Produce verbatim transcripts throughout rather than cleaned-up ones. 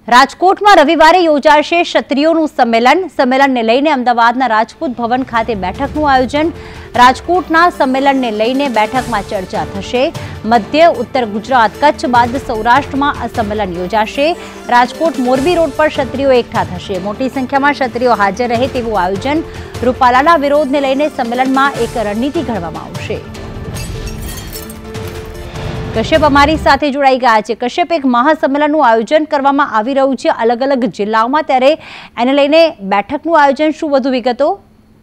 રાજકોટમાં રવિવારે યોજાશે ક્ષત્રિયોનું સંમેલન સંમેલનને લઈને અમદાવાદના રાજપૂત ભવન ખાતે બેઠકનું આયોજન। રાજકોટના સંમેલનને લઈને બેઠકમાં ચર્ચા થશે। મધ્ય ઉત્તર ગુજરાત કચ્છ બાદ સૌરાષ્ટ્રમાં આ સંમેલન યોજાશે। રાજકોટ મોરબી રોડ પર ક્ષત્રિયો એકઠા થશે। મોટી સંખ્યામાં ક્ષત્રિયો હાજર રહે તેવું આયોજન। રૂપાલાના વિરોધને લઈને સંમેલનમાં એક રણનીતિ ઘડવામાં આવશે। કશ્યપ અમારી સાથે જોડાઈ ગયા છે। કશ્યપ, એક મહાસંમેલનનું આયોજન કરવામાં આવી રહ્યું છે અલગ અલગ જિલ્લાઓમાં, ત્યારે એને લઈને બેઠકનું આયોજન, શું વધુ વિગતો?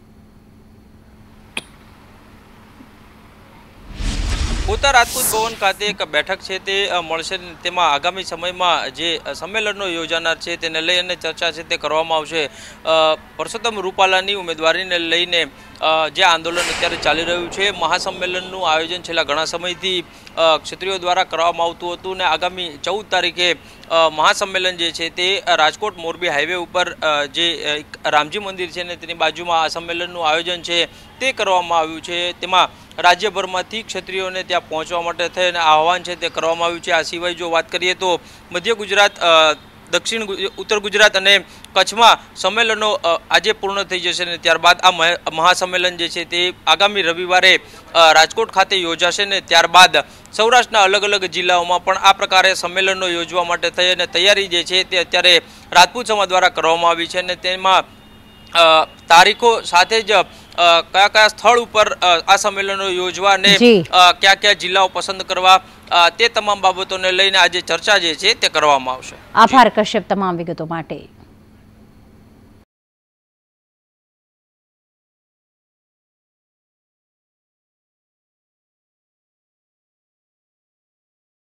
ઉત્તર રાજપૂત ભવન ખાતે એક બેઠક છે તે મળશે। તેમાં આગામી સમયમાં જે સંમેલનો યોજાનાર છે તેને લઈને ચર્ચા છે તે કરવામાં આવશે। પરસોત્તમ રૂપાલાની ઉમેદવારીને લઈને જે આંદોલન અત્યારે ચાલી રહ્યું છે, મહાસંમેલનનું આયોજન છેલ્લા ઘણા સમયથી ક્ષત્રિયો દ્વારા કરવામાં આવતું હતું ને આગામી ચૌદ તારીખે મહાસંમેલન જે છે તે રાજકોટ મોરબી હાઈવે ઉપર જે રામજી મંદિર છે ને તેની બાજુમાં આ સંમેલનનું આયોજન છે તે કરવામાં આવ્યું છે। તેમાં રાજ્યભરમાંથી ક્ષત્રિયોને ત્યાં પહોંચવા માટે થઈને આહવાન છે તે કરવામાં આવ્યું છે। આ સિવાય જો વાત કરીએ તો મધ્ય ગુજરાત, દક્ષિણ ઉત્તર ગુજરાત અને કચ્છમાં સંમેલનો આજે પૂર્ણ થઈ જશે ને ત્યારબાદ આ મહાસંમેલન જે છે તે આગામી રવિવારે રાજકોટ ખાતે યોજાશે ને ત્યારબાદ સૌરાષ્ટ્રના અલગ અલગ જિલ્લાઓમાં પણ આ પ્રકારે સંમેલનો યોજવા માટે થઈ અને તૈયારી જે છે તે અત્યારે રાજપૂત સમાજ દ્વારા કરવામાં આવી છે અને તેમાં તારીખો સાથે જ કયા કયા સ્થળ ઉપર આ સંમેલનો યોજવા અને કયા કયા જિલ્લાઓ પસંદ કરવા તે તમામ બાબતોને લઈને આજે ચર્ચા જે છે તે કરવામાં આવશે। આભાર કશ્યપ તમામ વિગતો માટે।